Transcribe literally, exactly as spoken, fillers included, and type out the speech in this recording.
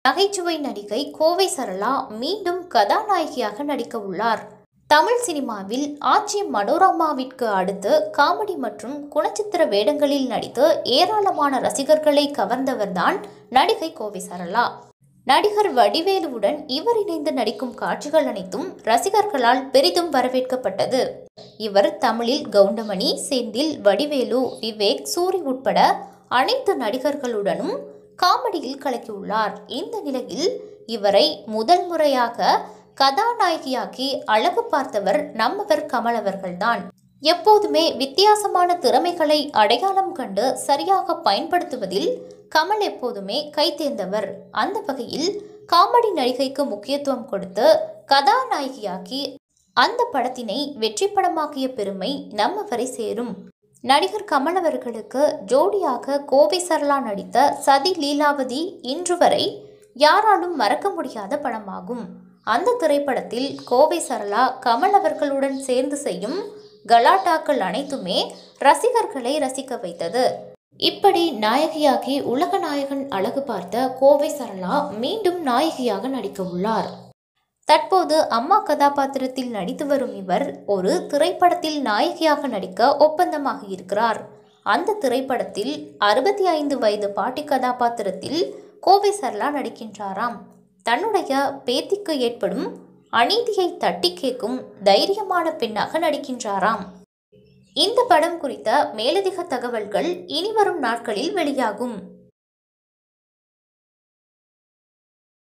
நகைச்சுவை நடிகை கோவை சரளா மீண்டும் கதாநாயகியாக நடிக்க உள்ளார். தமிழ் சினிமாவில் ஆச்சி மனோரமாவிற்கு அடுத்து காமெடி மற்றும் குணச்சித்திர வேடங்களில் நடித்து ஏராளமான ரசிகர்களை கவர்ந்தவர்தான் நடிகை கோவை சரளா. நடிகர் வடிவேலுவுடன் இவர் இணைந்து நடிக்கும் காட்சிகள் அனைத்தும் ரசிகர்களால் பெரிதும் வரவேற்கப்பட்டது. இவர் தமிழில் கவுண்டமணி, செந்தில், வடிவேலு, விவேக், சூரி உட்பட அனைத்து நடிகர்களுடனும் காமெடியில் கலக்கியுள்ளார். இந்த நிலையில் இவரை முதல் முறையாக கதாநாயகியாக்கி அழகு பார்த்தவர் நம்மவர் கமல் அவர்கள்தான். எப்போதுமே வித்தியாசமான திறமைகளை அடையாளம் கண்டு சரியாக பயன்படுத்துவதில் கமல் எப்போதுமே கைதேர்ந்தவர். அந்த வகையில் காமெடி நடிகைக்கு முக்கியத்துவம் கொடுத்து கதாநாயகியாக்கி அந்த படத்தினை வெற்றி படமாக்கிய பெருமை நம்மவரை சேரும். நடிகர் கமல் அவர்களுக்கு ஜோடியாக கோவை சரளா நடித்த சதி லீலாவதி இன்று வரை யாராலும் மறக்க முடியாத படமாகும். அந்த திரைப்படத்தில் கோவை சரளா கமல் அவர்களுடன் சேர்ந்து செய்யும் கலாட்டாக்கள் அனைத்துமே ரசிகர்களை ரசிக்க வைத்தது. இப்படி நாயகியாகி உலக நாயகன் அழகு பார்த்த கோவை சரளா மீண்டும் நாயகியாக நடிக்க உள்ளார். தற்போது அம்மா கதாபாத்திரத்தில் நடித்து வரும் இவர் ஒரு திரைப்படத்தில் நாயகியாக நடிக்க ஒப்பந்தமாக இருக்கிறார். அந்த திரைப்படத்தில் அறுபத்தி ஐந்து வயது பாட்டி கதாபாத்திரத்தில் கோவை சரளா நடிக்கின்றாராம். தன்னுடைய பேத்திக்கு ஏற்படும் அநீதியை தட்டி கேட்கும் தைரியமான பெண்ணாக நடிக்கின்றாராம். இந்த படம் குறித்த மேலதிக தகவல்கள் இனிவரும் நாட்களில் வெளியாகும்.